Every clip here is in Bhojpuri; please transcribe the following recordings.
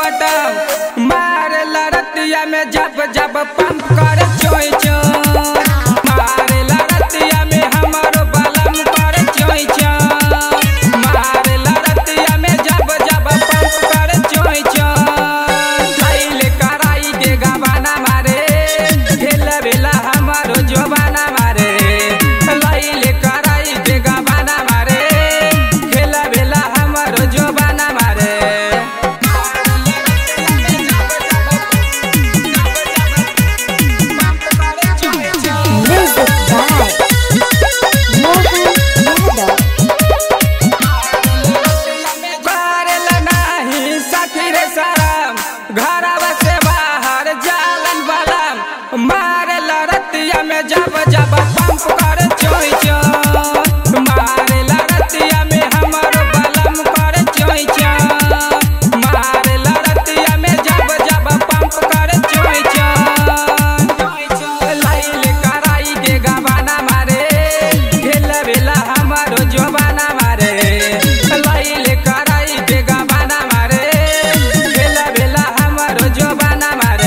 बटम मार लड़तिया में जब जब पंप कर चोई चोई मार लड़तिया में हमारो बलम कर चोई चोई मार लड़तिया में जब जब पंप कर चोई चोई धैले कराई के गवाना मारे खेला बेला हमारो जोबाना मारे लैले कराई के गवाना मारे खेला बेला हमारो जोबाना मारे। घरवा से बाहर जालन बलम मार लड़तिया में जब जब पंप कर चोई चोई मार लड़तिया में हमारो बलम कर चोई चोई मार लड़तिया में जब जब पंप कर चोई चोई लैले कराई के गवाना मारे खेला बेला हमारो जोबाना मारे लैले कराई के गवाना मारे जोबाना मारे।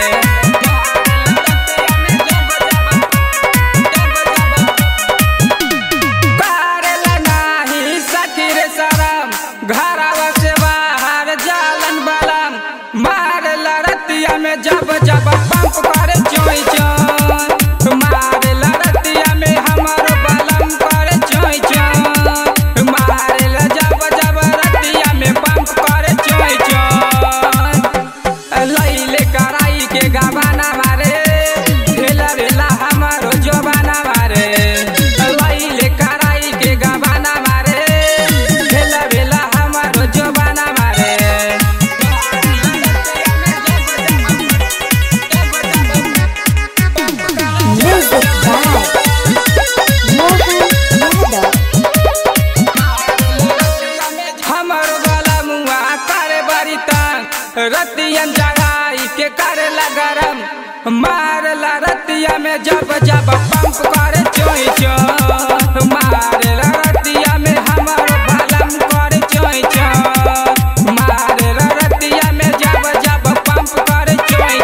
करेला नाही सखी रे शरम घरवा से बाहर जालन बलम मार लड़तिया में जब जब पंप कर चोई चोई मार लड़तिया में हमारो बलम कर चोई चोई मार जब जब रतिया में पंप कर चोई चोई लैले कराई के गवाना मारे खेला बेला हमारो जोबाना मारे लैले कराई के गवाना मारे खेला बेला हमारो जोबाना मारे। हमारो गला मुआ करे बड़ी तंग रतियन जगाई के करे गरम मार लड़तिया में जब जब पंप करे चोई चोई मार लड़तिया में हमारो बलम करे चोई चोई मार लड़तिया में जब जब पंप करे चोई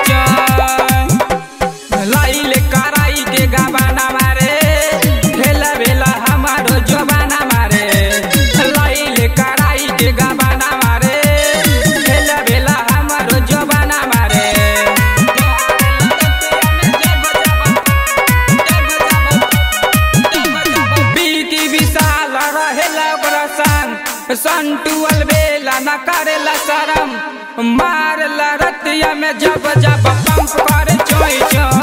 चोई लैले कराई के गवाना मारे खेला बेला हमारो जोबाना मारे लैले कराई के गवाना मारे खेला बेला हमारो जोबाना मारे। बीकी विशाल रहेला ओकरा संग संटुअल बेला न करेला शरम मार लड़तिया में जब जब पंप करे चोई चोई।